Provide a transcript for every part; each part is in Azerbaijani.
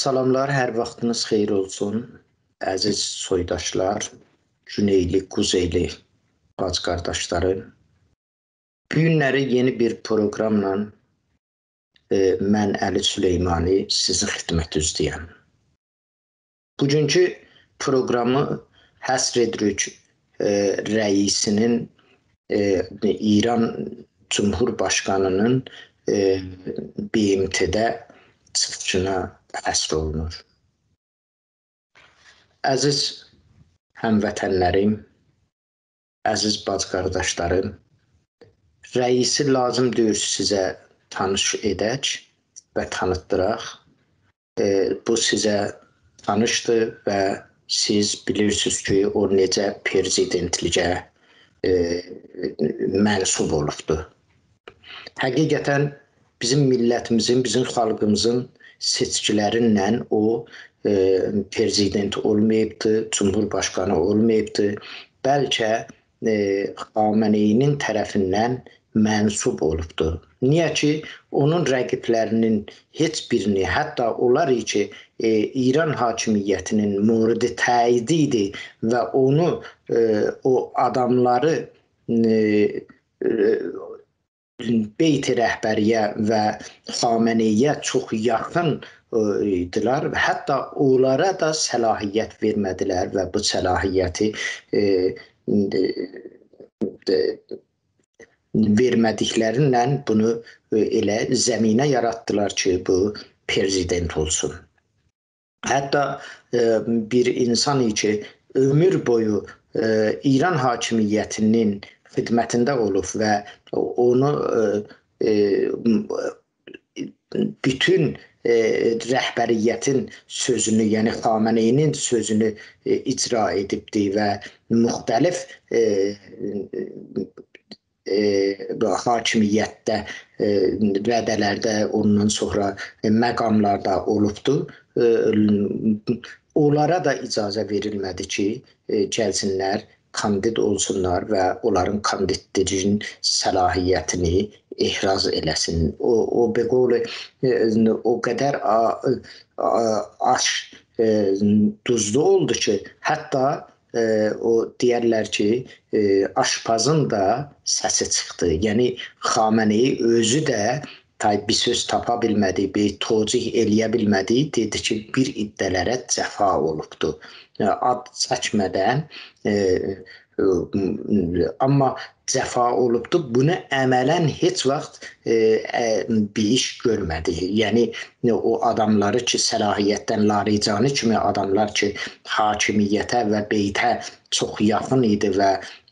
Salamlar, hər vaxtınız xeyir olsun. Əziz soydaşlar, Güneyli, Quzeyli bacı qardaşları. Bu günləri yeni bir proqramla mən Əli Süleymani sizin xidmətinizdəyəm. Bugünkü proqramı həsr edirik rəisinin, İran Cumhurbaşqanının BMT-də çıxışına həsr olunur. Əziz həmvətənlərim, əziz bacı qardaşlarım, rəisi lazım deyir sizə tanış edək və tanıtdıraq. Bu sizə tanışdır və siz bilirsiniz ki, o necə prezidentliyə mənsub olubdur. Həqiqətən bizim millətimizin, bizim xalqımızın seçkilərindən o prezident olmayıbdır, cumhurbaşqanı olmayıbdır. Bəlkə Xameneyinin tərəfindən mənsub olubdur. Niyə ki, onun rəqiblərinin heç birini, hətta onlar ki, İran hakimiyyətinin moridi təidi idi və onu, o adamları Beyt-i Rəhbəriyə və Xameneyə çox yaxın idilər və hətta onlara da səlahiyyət vermədilər və bu səlahiyyəti vermədiklərindən bunu elə zəminə yaratdılar ki, bu prezident olsun. Hətta bir insan ki, ömür boyu İran hakimiyyətinin xidmətində olub və onu bütün rəhbəriyyətin sözünü, yəni Xameneyinin sözünü icra edibdir və müxtəlif hakimiyyətdə, rədələrdə, ondan sonra məqamlarda olubdur. Onlara da icazə verilmədi ki, gəlsinlər, kandid olsunlar və onların kandidliyin səlahiyyətini ehraz eləsin. O qədər duzlu oldu ki, hətta o deyərlər ki, aşpazın da səsi çıxdı. Yəni, Xameneyi özü də bir söz tapa bilmədi, bir tocih eləyə bilmədi, dedi ki, bir iddələrə cəfa olubdur. Ad çəkmədən, amma cəfa olubdur. Bunu əmələn heç vaxt bir iş görmədi. Yəni, o adamları ki, səlahiyyətdən Larijani kimi adamlar ki, hakimiyyətə və beytə çox yaxın idi və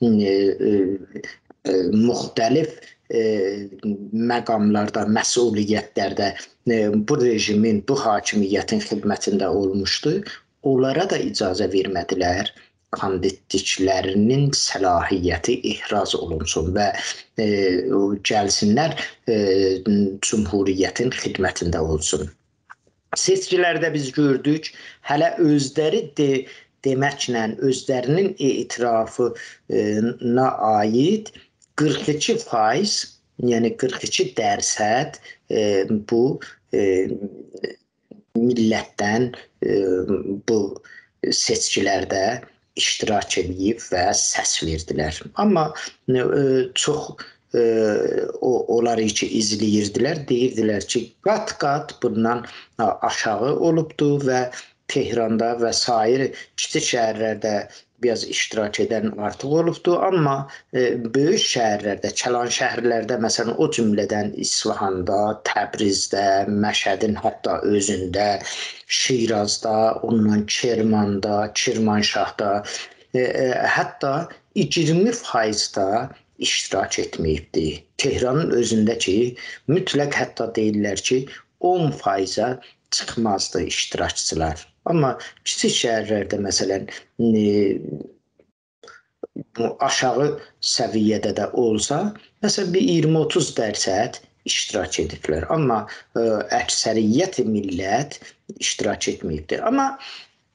müxtəlif məqamlarda, məsuliyyətlərdə bu rejimin, bu hakimiyyətin xidmətində olmuşdu. Onlara da icazə vermədilər. Kandidliklərinin səlahiyyəti ehraz olunsun və gəlsinlər Cumhuriyyətin xidmətində olsun. Seçkilərdə biz gördük, hələ özləri deməklə, özlərinin etirafına aid 42%, yəni 42% bu millətdən bu seçkilərdə iştirak edib və səs verdilər. Amma çox onlar ki, izləyirdilər, deyirdilər ki, qat-qat bundan aşağı olubdur və Tehranda və sair kiçik şəhərlərdə biraz iştirak edən artıq olubdur, amma böyük şəhərlərdə, kəlan şəhərlərdə, məsələn, o cümlədən İsfahanda, Təbrizdə, Məşədin hətta özündə, Şirazda, ondan Kermanda, Kirmanşahda, hətta 20%-da iştirak etməyibdir. Tehranın özündəki mütləq hətta deyirlər ki, 10%-a çıxmazdı iştirakçılar. Amma kiçik şəhərlərdə, məsələn, aşağı səviyyədə də olsa, məsələn, bir 20-30% iştirak ediblər. Amma əksəriyyət millət iştirak etməyibdir. Amma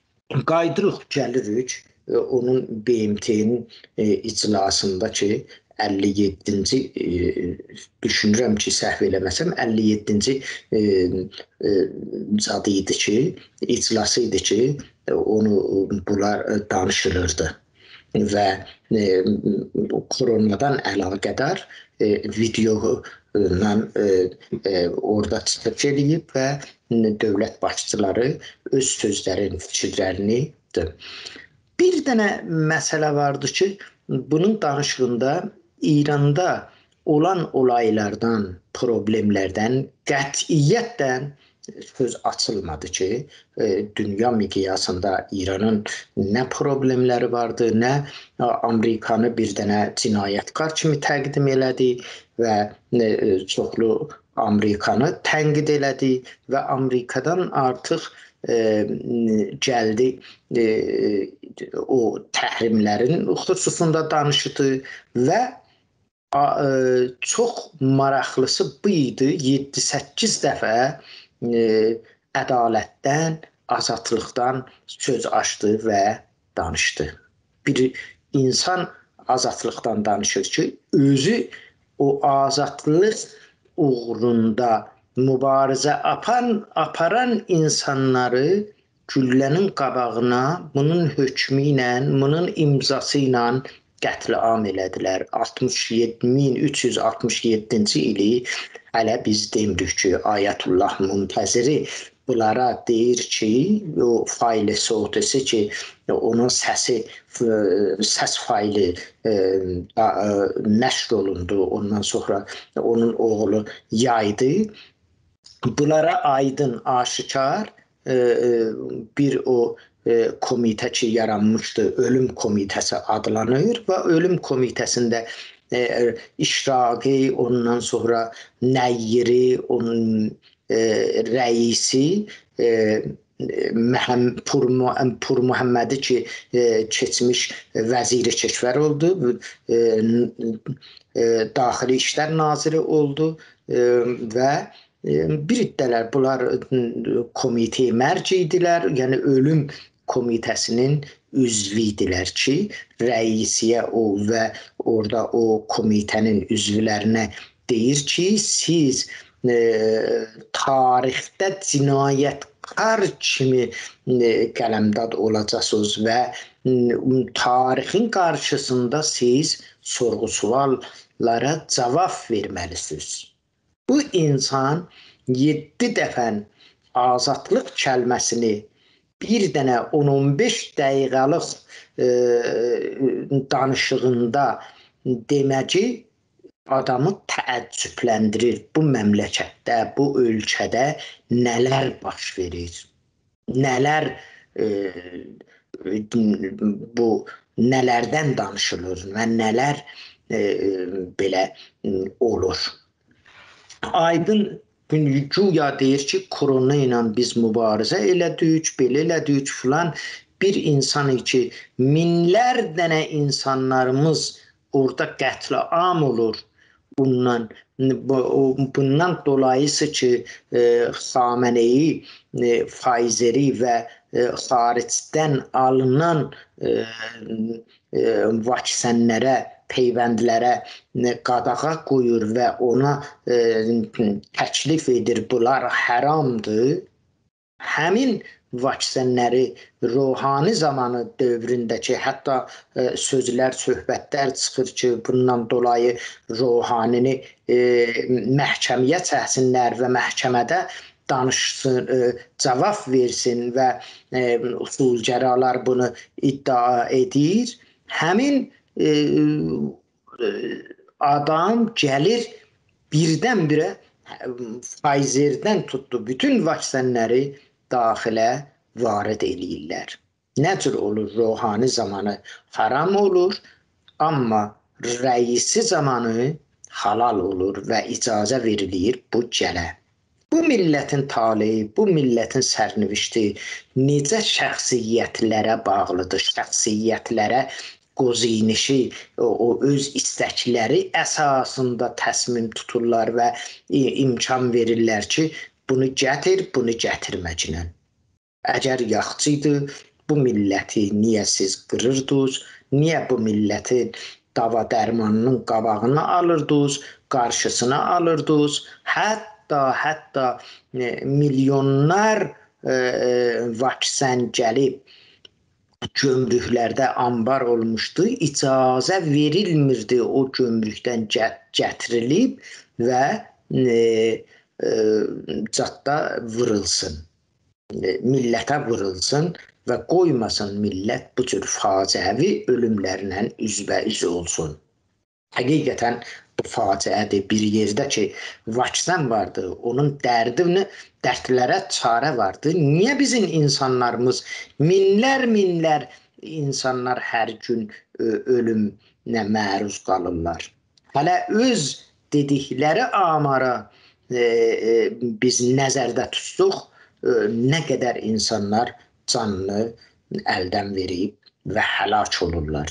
qaydırıq, gəlirik onun BMT-nin iclasında ki, 57-ci düşünürəm ki, səhv eləməsəm 57-ci zadı idi ki, iclası idi ki, onu bunlar danışılırdı və koronadan əlaqədar video orada çıxış edib və dövlət başçıları öz sözlərini, fikirlərini bir dənə məsələ vardı ki, bunun danışığında İranda olan olaylardan, problemlərdən qətiyyətlə söz açılmadı ki, dünya miqyasında İranın nə problemləri vardı, nə Amerikanı bir dənə cinayətkar kimi təqdim elədi və çoxlu Amerikanı tənqid elədi və Amerikadan artıq gəldi o təhrimlərin xüsusunda danışdı və çox maraqlısı bu idi, 7-8 dəfə ədalətdən, azadlıqdan söz açdı və danışdı. Bir insan azadlıqdan danışır ki, özü o azadlıq uğrunda mübarizə aparan insanları güllənin qabağına bunun hökmü ilə, bunun imzası ilə qətliam elədilər. 67.367-ci ili hələ biz demirik ki, Ayətullah Muntəziri bunlara deyir ki, o faylı sotesi ki, onun səs faylı nəşr olundu, ondan sonra onun oğlu yaydı. Bunlara aydın, aşikar bir o komitə ki yaranmışdı, ölüm komitəsi adlanır və ölüm komitəsində İşraqi, ondan sonra Nəyyiri, onun rəisi Pur Muhammədi ki keçmiş vəziri keşvər oldu, daxili işlər naziri oldu və bir iddələr bunlar komitəyə mərc idilər, yəni ölüm komitəsinin üzvü idilər ki, rəisiyə o və orada o komitənin üzvlərinə deyir ki, siz tarixdə cinayətkar kimi qələmdad olacaqsınız və tarixin qarşısında siz sorğu-suallara cavab verməlisiniz. Bu insan 7 dəfə azadlıq kəlməsini bir dənə 10-15 dəqiqəlıq danışığında deməci adamı təəccübləndirir. Bu məmləkətdə, bu ölkədə nələr baş verir? Nələr bu nələrdən danışılır və nələr belə olur? Aydın güya deyir ki, korona ilə biz mübarizə elədik, belə elədik filan. Bir insan ki, minlər dənə insanlarımız orada qətliam olur. Bundan dolayısı ki, Xameneyi, Pfizeri və xaricdən alınan vaksinlərə, peyvəndlərə qadağa qoyur və ona təklif edir, bunlar haramdır. Həmin vaksinləri ruhani zamanı dövründəki hətta sözlər, söhbətlər çıxır ki, bundan dolayı ruhanini məhkəməyə çəksinlər və məhkəmədə danışsın, cavab versin və usulgəralar bunu iddia edir. Həmin adam gəlir birdən-birə Pfizerdən tutdu bütün vaksinləri daxilə varid eləyirlər. Nə cür olur? Ruhani zamanı haram olur, amma rəisi zamanı halal olur və icazə verilir bu gələ. Bu millətin taleyi, bu millətin sərnişti necə şəxsiyyətlərə bağlıdır, şəxsiyyətlərə qozinişi, o öz istəkləri əsasında təsmin tuturlar və imkan verirlər ki, bunu gətir, bunu gətirməklə. Əgər yaxçıydı, bu milləti niyə siz qırırdınız, niyə bu millətin dava dərmanının qabağını alırdınız, qarşısına alırdınız. Hətta milyonlar vaksin gəlib gömrüklərdə ambar olmuşdu. İcazə verilmirdi o gömrükdən gətirilib və cadda vurulsun. Millətə vurulsun və qoymasın millət bu cür faciəvi ölümlərlə üzbəüz olsun. Həqiqətən bu faciədir. Bir yerdə ki, vaksin vardı, onun dərdlərə çarə vardı. Niyə bizim insanlarımız, minlər insanlar hər gün ölümlə məruz qalırlar? Hələ öz dedikləri amara biz nəzərdə tutduq, nə qədər insanlar canını əldən verib və həlak olurlar.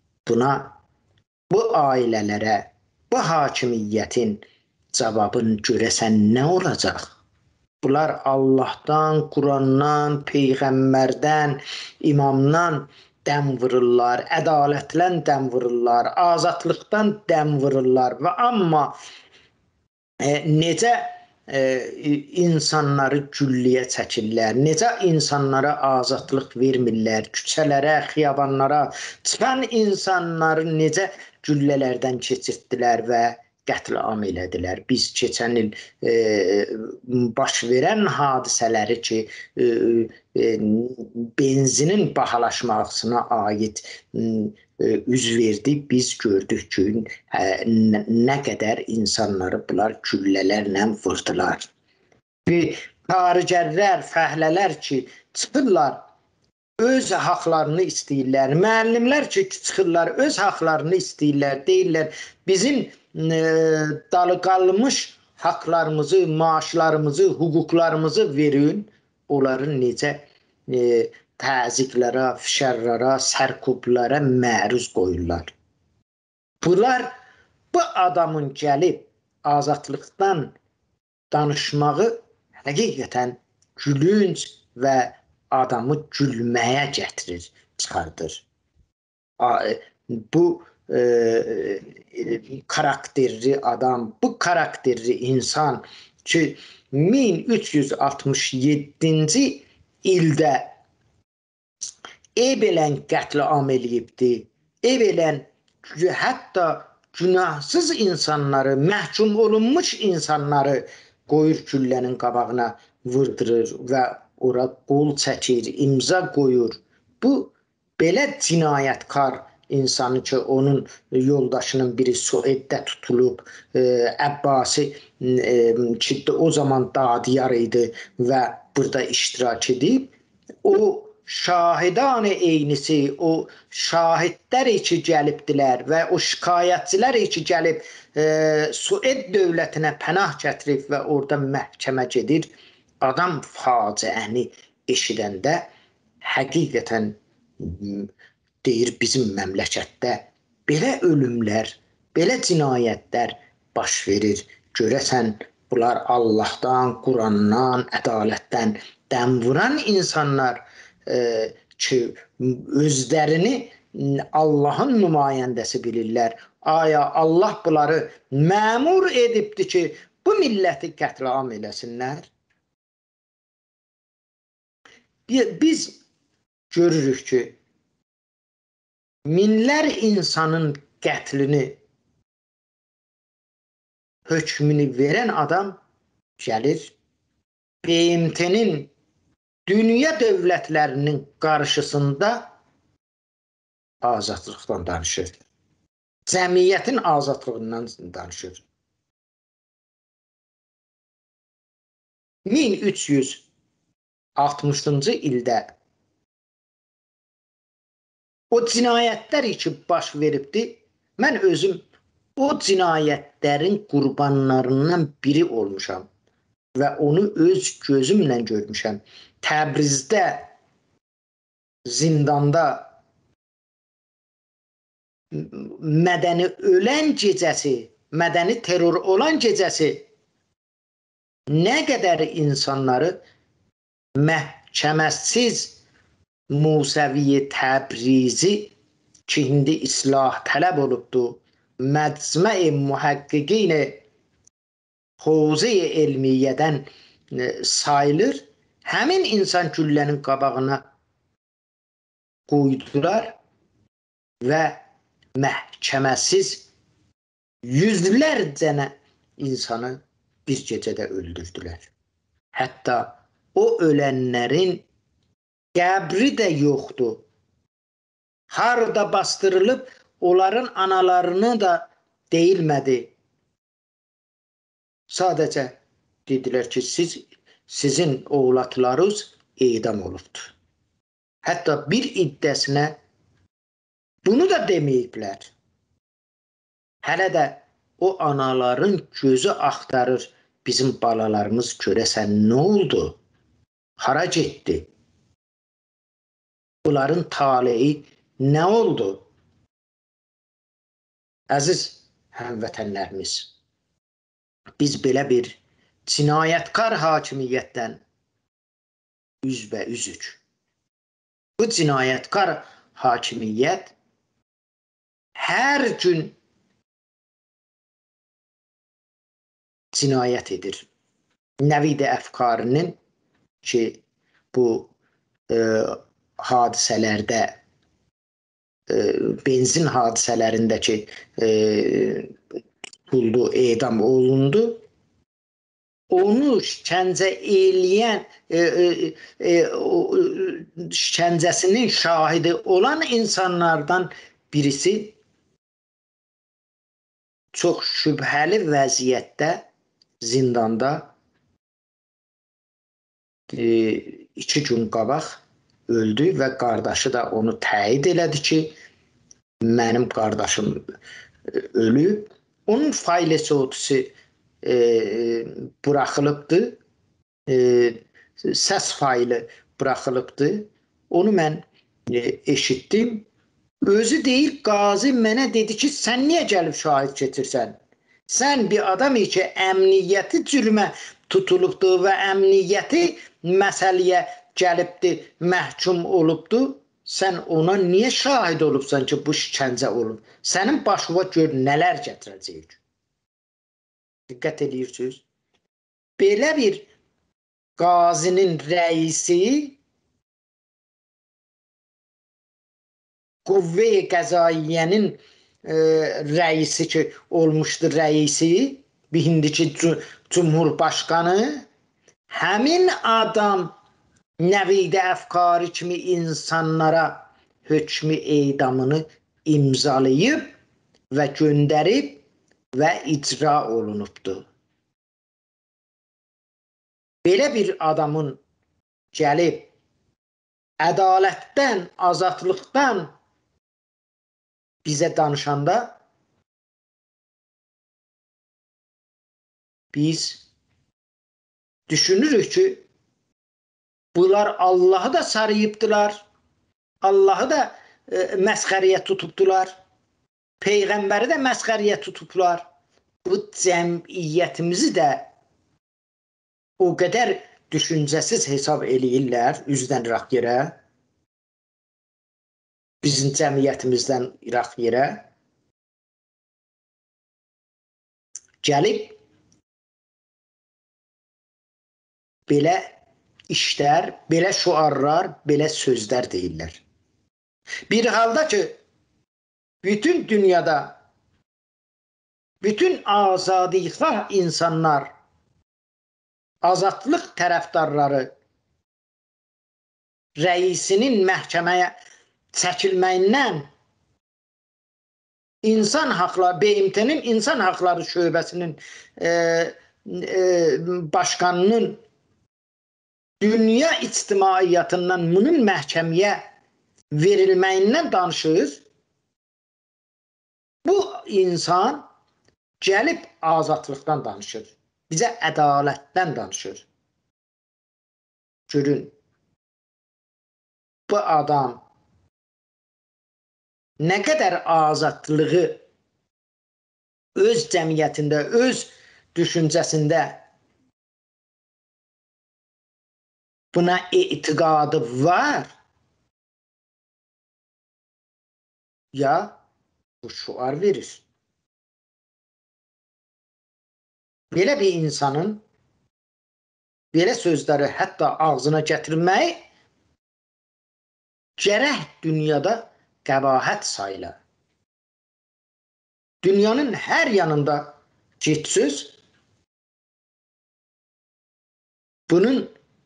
Bu ailələrə, bu hakimiyyətin cavabını görəsən nə olacaq? Bunlar Allahdan, Qurandan, Peyğəmbərdən, imamdan dəm vururlar, ədalətdən dəm vururlar, azadlıqdan dəm vururlar və amma necə insanları gülləyə çəkirlər, necə insanlara azadlıq vermirlər, küçələrə, xiyabanlara çıxan insanları necə güllələrdən keçirtdilər və qətl-am elədilər. Biz keçən il baş verən hadisələri ki, benzinin bahalaşmasına aid üz verdi, biz gördük ki, nə qədər insanları bunlar güllələrlə vurdular. Tarigərlər, fəhlələr ki, çıxırlar, öz haqlarını istəyirlər. Müəllimlər ki, çıxırlar, öz haqlarını istəyirlər, deyirlər, bizim dalı qalmış haqlarımızı, maaşlarımızı, hüquqlarımızı verin. Onları necə təzyiqlərə, fişərlərə, sərkublara məruz qoyurlar. Bunlar bu adamın gəlib azadlıqdan danışmağı həqiqətən gülünc və adamı gülməyə gətirir, çıxardır. Bu karakterli adam, bu karakterli insan ki 1367-ci ildə Ebelən qətl-am eləyibdi. Ebelən hətta günahsız insanları, məhkum olunmuş insanları qoyur güllənin qabağına vurdurur və ora qol çəkir, imza qoyur. Bu belə cinayətkar insanı ki, onun yoldaşının biri Sueddə tutulub, Əbbasi ki, o zaman dadiyar idi və burada iştirak edib, o şahidan eynisi, o şahidlər ki gəlibdilər və o şikayətçilər ki gəlib Sued dövlətinə pənah gətirib və orada məhkəmə gedir. Adam faciəni eşidəndə həqiqətən deyir, bizim məmləkətdə belə ölümlər, belə cinayətlər baş verir. Görəsən, bunlar Allahdan, Qurandan, ədalətdən dəm vuran insanlar ki, özlərini Allahın nümayəndəsi bilirlər. Aya Allah bunları məmur edibdir ki, bu milləti qətl-am eləsinlər? Biz görürük ki, minlər insanın qətlini, hökmünü verən adam gəlir, BMT-nin dünya dövlətlərinin qarşısında azadlıqdan danışır. Cəmiyyətin azadlığından danışır. 1360-cı ildə o cinayətlər ki baş veribdi, mən özüm o cinayətlərin qurbanlarından biri olmuşam və onu öz gözümlə görmüşəm. Təbrizdə, zindanda mədəni ölən gecəsi, mədəni terror olan gecəsi nə qədər insanları məhkəməsiz Musəvi Təbrizi ki, indi islah tələb olubdur. Məcmə-i Muhəqqiqin Hovze-i Elmiyyədən sayılır. Həmin insan güllənin qabağına qoydular və məhkəməsiz yüzlərcə insanı bir gecədə öldürdülər. Hətta o ölənlərin qəbri də yoxdur. Harda bastırılıb, onların analarını da deyilmədi. Sadəcə dedilər ki, sizin oğlatlarınız edam olubdur. Hətta bir iddəsinə bunu da deməyiblər. Hələ də o anaların gözü axtarır, bizim balalarımız görəsən nə oldu? Hara getdi? Bunların taleyi nə oldu? Əziz həmvətənlərimiz, biz belə bir cinayətkar hakimiyyətdən üzbəyüzük. Bu cinayətkar hakimiyyət hər gün cinayət edir. Nəvid-i əfkarının ki, bu hadisələrdə, benzin hadisələrindəki tutuldu, edam olundu. Onu şikəncə eləyən, şikəncəsinin şahidi olan insanlardan birisi çox şübhəli vəziyyətdə zindanda 2 gün qabaq öldü və qardaşı da onu təyid elədi ki, mənim qardaşım ölüb. Onun fayl-sotusu buraxılıbdı, səs faylı buraxılıbdı. Onu mən eşitdim. Özü deyir, qazi mənə dedi ki, sən niyə gəlib şahid getirsən? Sən bir adam ki, əmniyyəti cürmə tutulubdur və əmniyyəti məsələyə gəlibdir, məhkum olubdur. Sən ona niyə şahid olubsan ki, bu şikəncə olub? Sənin başına gör nələr gətirəcək? Diqqət edirsiniz. Belə bir qazinin rəisi, Qüvvə-i Qəzaiyyənin rəisi ki, olmuşdur rəisi, bir indiki Cumhurbaşqanı, həmin adam Nəvid-i əfkarı kimi insanlara hökmü edamını imzalayıb və göndərib və icra olunubdur. Belə bir adamın gəlib ədalətdən, azadlıqdan bizə danışanda biz düşünürük ki, bunlar Allah'ı da sarıyıbdılar, Allah'ı da məsxəriyə tutubdular, Peyğəmbəri də məsxəriyə tutubdular. Bu cəmiyyətimizi də o qədər düşüncəsiz hesab eləyirlər üzdən iraq yerə, bizim cəmiyyətimizdən iraq yerə gəlib belə işlər, belə şuarlar, belə sözlər deyirlər. Bir halda ki, bütün dünyada bütün azadlıqlar insanlar, azadlıq tərəfdarları rəisinin məhkəməyə çəkilməyindən İnsan Haqları, BMT-nin İnsan Haqları şöbəsinin başkanının dünya ictimaiyyatından bunun məhkəməyə verilməyindən danışır. Bu insan gəlib azadlıqdan danışır. Bizə ədalətdən danışır. Görün, bu adam nə qədər azadlığı öz cəmiyyətində, öz düşüncəsində buna etiqadı var. ya bu şuar verir. Belə bir insanın belə sözləri hətta ağzına gətirməyi gərək dünyada qəbahət sayılar. Dünyanın hər yanında getsiniz, bunun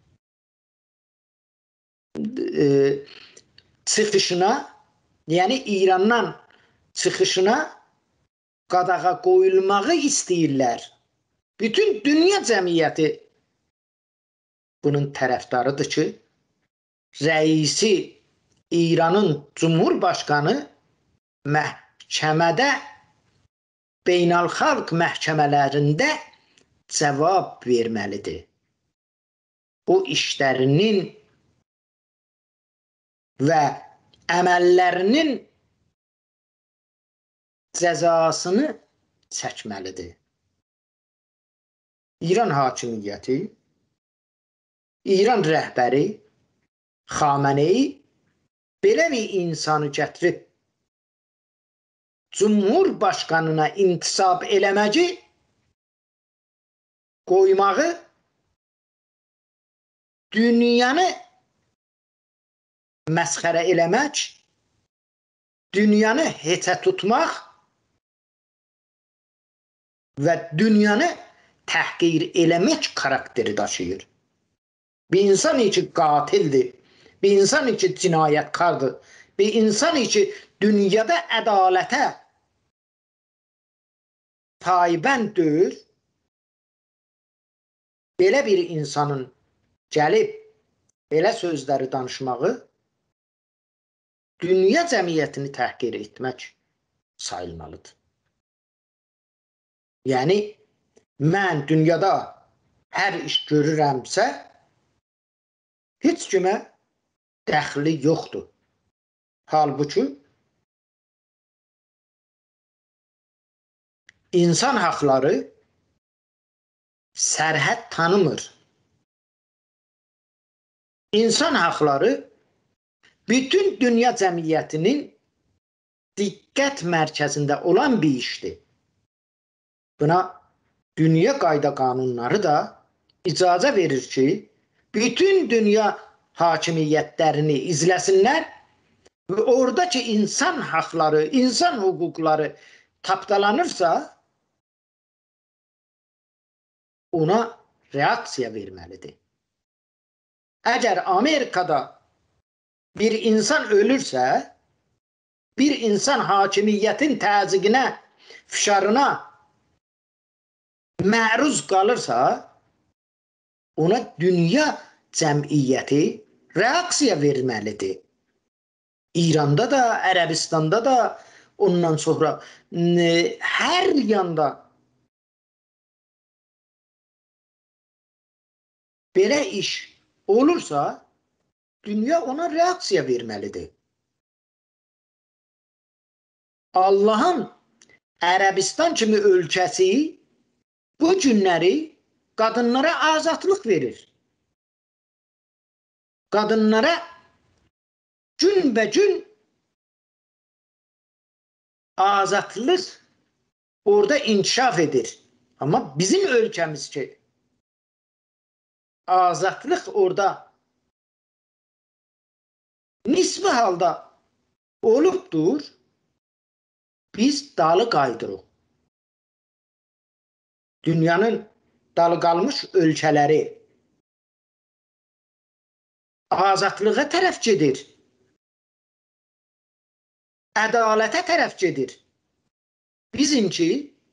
çıxışına, yəni İrandan çıxışına qadağa qoyulmağı istəyirlər. Bütün dünya cəmiyyəti bunun tərəfdarıdır ki, rəisi İranın Cumhurbaşqanı məhkəmədə, beynəlxalq məhkəmələrində cavab verməlidir. O işlərinin və əməllərinin cəzasını çəkməlidir. İran hakimiyyəti, İran rəhbəri Xamenei belə bir insanı gətirib Cumhurbaşqanına intisab eləməci qoymağı dünyanı məsxərə eləmək, dünyanı heçə tutmaq və dünyanı təhqir eləmək karakteri daşıyır. Bir insan ki qatildir, bir insan ki cinayətkardır, bir insan ki dünyada ədalətə paybənd deyil, belə bir insanın gəlib belə sözləri danışmağı dünya cəmiyyətini təhqir etmək sayılmalıdır. Yəni, mən dünyada hər iş görürəmsə, heç kimə dəxli yoxdur. Halbuki, insan haqları sərhəd tanımır. İnsan haqları bütün dünya cəmiyyətinin diqqət mərkəzində olan bir işdir. Buna dünya qayda qanunları da icazə verir ki, bütün dünya hakimiyyətlərini izləsinlər və oradakı insan haqları, insan hüquqları tapdalanırsa, ona reaksiya verməlidir. Əgər Amerikada bir insan ölürsə, bir insan hakimiyyətin təzyiqinə, fişarına məruz qalırsa, ona dünya cəmiyyəti reaksiya verməlidir. İranda da, Ərəbistanda da, ondan sonra hər yanda belə iş olursa, dünya ona reaksiya verməlidir. Allahın Ərəbistan kimi ölkəsi bu günləri qadınlara azadlıq verir. Qadınlara günbəgün azadlıq orada inkişaf edir. Amma bizim ölkəmiz ki, azadlıq orada nisbi halda olubdur, biz dalı qaydırıq. Dünyanın dalı qalmış ölkələri azadlığa tərəf gedir. Ədalətə tərəf gedir. Bizimki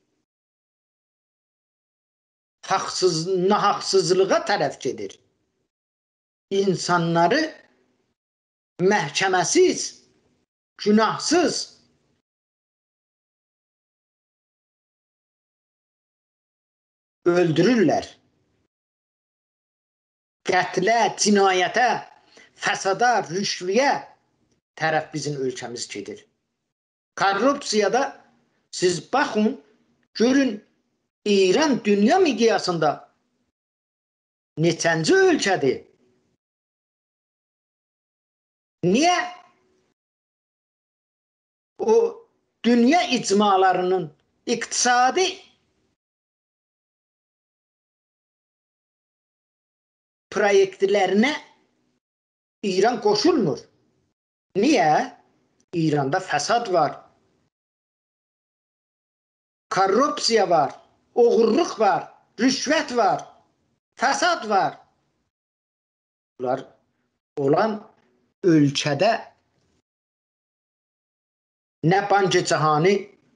nahaqsızlığa tərəf gedir. İnsanları məhkəməsiz, günahsız öldürürlər. Qətlə, cinayətə, fəsada, rüşvəyə tərəf bizim ölkəmiz gedir. Korrupsiyada siz baxın, görün İran dünya miqyasında neçənci ölkədir? Niyə? o dünya icmalarının iqtisadi proyektlərinə İran qoşulmur. Niyə? İranda fəsad var, korrupsiya var, oğurluq var, rüşvət var, fəsad var. Bunlar olan ölkədə nə Bankı Cahani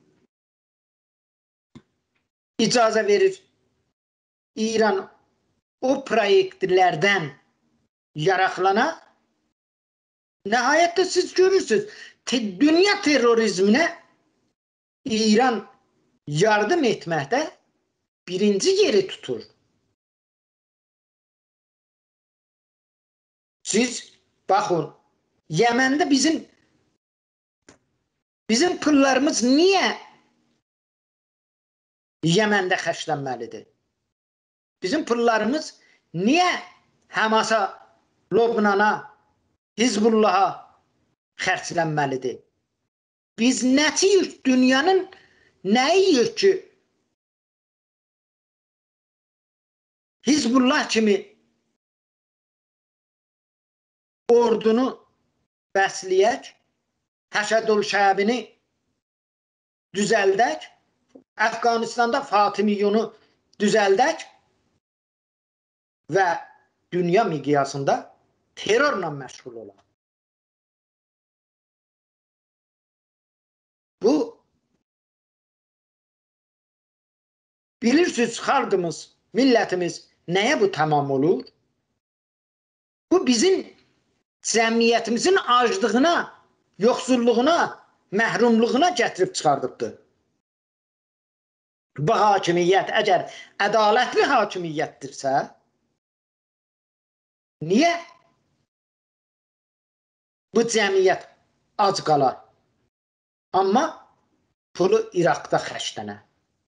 icazə verir. İran o proyektlərdən yaraqlana. Nəhayətdə siz görürsünüz, dünya terrorizminə İran yardım etməkdə birinci yeri tutur. Siz baxın, Yəməndə bizim pullarımız niyə Yəməndə xərclənməlidir? Bizim pullarımız niyə Həmasa, Lübnana, Hizbullaha xərclənməlidir? Biz nəyik? Dünyanın nəyik ki? Hizbullah kimi ordunu bəsləyək, Həşədül Şəbini düzəldək, Əfqanistanda Fatimiyonu düzəldək və dünya miqyasında terrorla məşğul olaq. Bu, bilirsiniz, xalqımız, millətimiz nəyə bu tamam olur? Bu bizim cəmiyyətimizin aclığına, yoxsulluğuna, məhrumluğuna gətirib çıxardıbdır. Bu hakimiyyət əgər ədalətli hakimiyyətdirsə, niyə bu cəmiyyət ac qalar? Amma pulu İraqda xərclənər.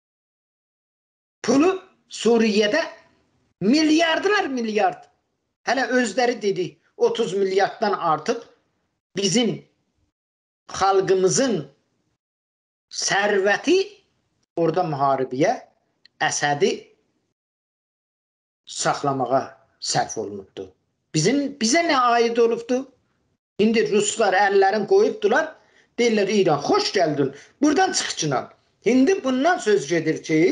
Pulu Suriyədə milyardlar milyard, hələ özləri dedi 30 milyarddan artıq bizim xalqımızın sərvəti orada müharibəyə, Əsədi saxlamağa sərf olunubdur. Bizə nə aid olubdur? İndi Ruslar əllərini qoyubdular, deyirlər İran, xoş gəldin, buradan çıxıcına. İndi bundan söz gedir ki,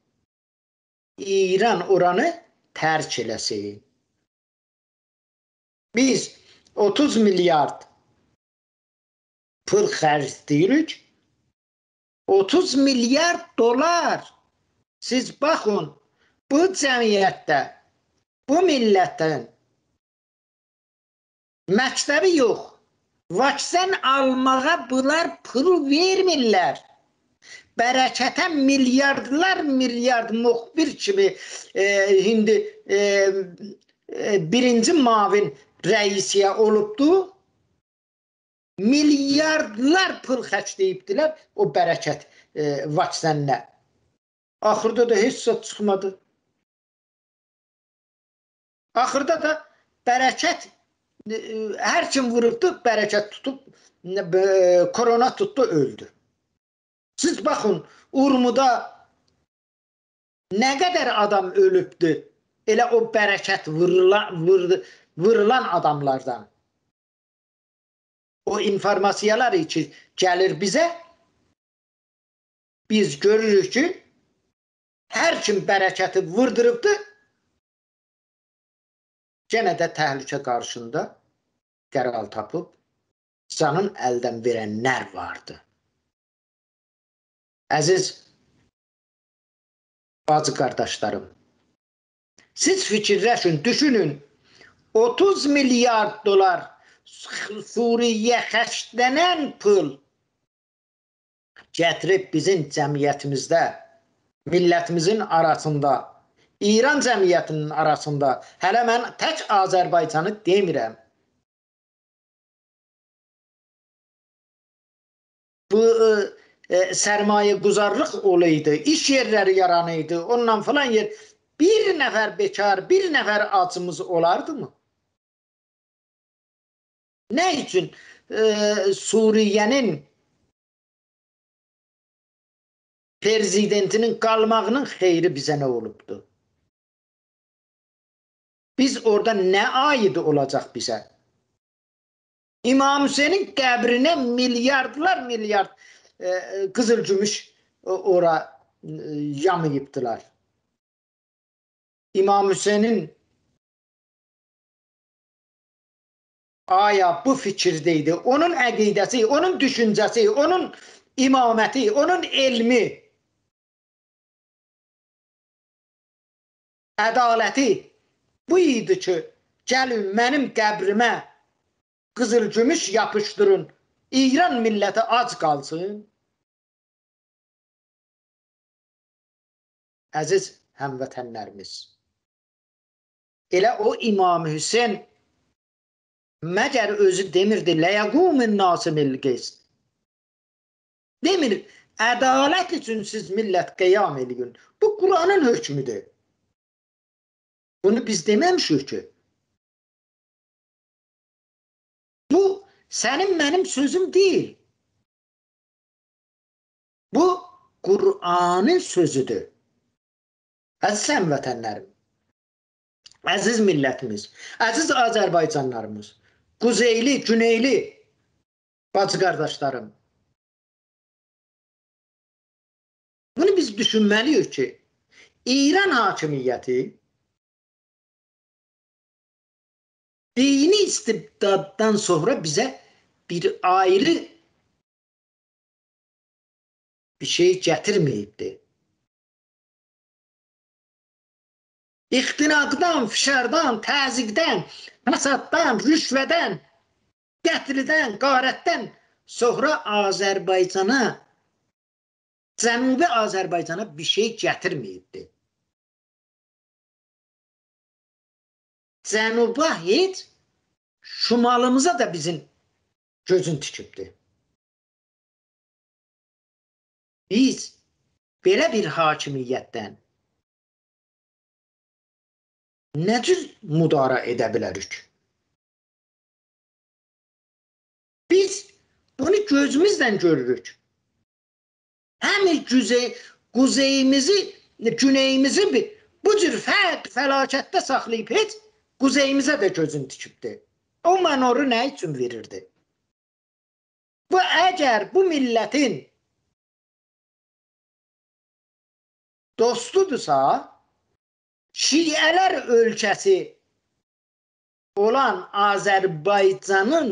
İran oranı tərk eləsin. Biz 30 milyard pul xərcləyirik, 30 milyard dolar. Siz baxın, bu cəmiyyətdə, bu millətin məktəbi yox, vaksin almağa bunlar pul vermirlər. Bərəkətə milyardlar milyard müxbir kimi indi birinci mavin rəisiyə olubdu. Milyardlar pul xərcləyibdilər o bərəkət vaksinlə. Axırda da heç zat çıxmadı. Axırda da bərəkət hər kim vurubdu, bərəkət tutub, korona tutdu, öldü. Siz baxın, Urmuda nə qədər adam ölübdü, elə o bərəkət vurulan adamlardan. O informasiyalar ki, gəlir bizə, biz görürük ki, hər kim bərəkəti vurdurubdu, yenə də təhlükə qarşında qərar tapıb, canın əldən verənlər vardı. Əziz bacı qardaşlarım, siz fikirləşin, düşünün, 30 milyard dolar Suriyə xərclənən pul gətirib bizim cəmiyyətimizdə, millətimizin arasında, İran cəmiyyətinin arasında, hələ mən tək Azərbaycanı demirəm. Bu sərmayə quzarlıq olaydı, iş yerləri yaranıydı, ondan falan yer. Bir nəfər bekar, bir nəfər acımız olardı mı? Nə üçün Suriyənin prezidentinin qalmağının xeyri bizə nə olubdu? Biz orada nə aid olacaq bizə? İmam Hüseynin qəbrinə milyardlar milyard qızılgümüş ora yamayıbdılar. İmam Hüseynin aya bu fikirdeydi. Onun əqidəsi, onun düşüncəsi, onun imaməti, onun elmi, ədaləti bu idi ki, gəlin mənim qəbrimə qızılgümüş yapışdırın, İran milləti ac qalsın. Əziz həmvətənlərimiz, elə o İmam Hüseyin məgər özü demirdi, ləyəqumin nası milqist. Demir, ədalət üçün siz millət qiyam eləyin. Bu Quranın hökmüdür. Bunu biz deməmişik ki. Bu sənin mənim sözüm deyil. Bu Quranın sözüdür. Əziz həmvətənlərim, əziz millətimiz, əziz Azərbaycanlarımız, quzeyli, güneyli bacı qardaşlarım, bunu biz düşünməliyik ki, İran hakimiyyəti dini istibdaddan sonra bizə bir ayrı bir şey gətirməyibdir. İxtinaqdan, fişardan, təzyiqdən, fəsaddan, rüşvədən, qətldən, qarətdən sonra Azərbaycana, Cənubi Azərbaycana bir şey gətirməyibdir. Cənuba heç, şimalımıza da bizim gözün tikibdir. Biz belə bir hakimiyyətdən nə cür müdara edə bilərik? Biz bunu gözümüzlə görürük. Həm quzeyimizi, güneyimizi bu cür fəlakətdə saxlayıb heç quzeyimizə də gözün tikibdir. O mənoru nə üçün verirdi? Bu əgər bu millətin dostudursa, Şiələr ölkəsi olan Azərbaycanın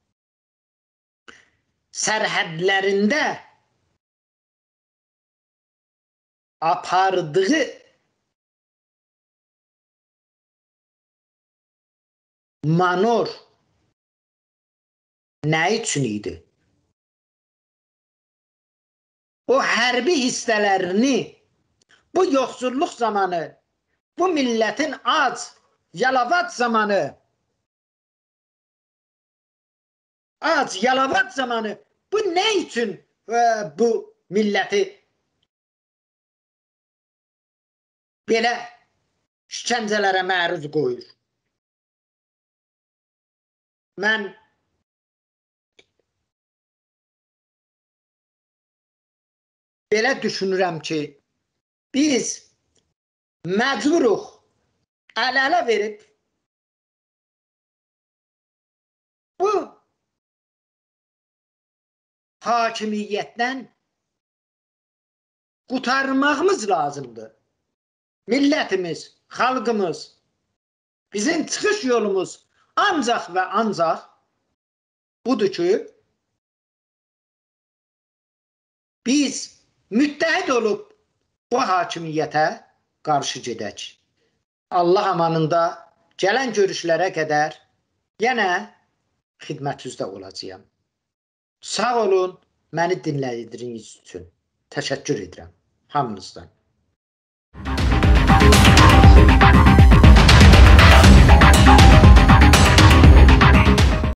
sərhədlərində apardığı manor nə üçün idi? O hərbi hissələrini bu yoxsulluq zamanı, bu millətin ac, yalavac zamanı, bu nə üçün bu milləti belə işgəncələrə məruz qoyur? Mən belə düşünürəm ki, biz məcburuq əl-ələ verib bu hakimiyyətdən qurtarmağımız lazımdır. Millətimiz, xalqımız, bizim çıxış yolumuz ancaq və ancaq budur ki, biz müttəhid olub bu hakimiyyətə qarşı gedək. Allah amanında gələn görüşlərə qədər yenə xidmətinizdə olacağam. Sağ olun, məni dinlədiyiniz üçün təşəkkür edirəm hamınızdan.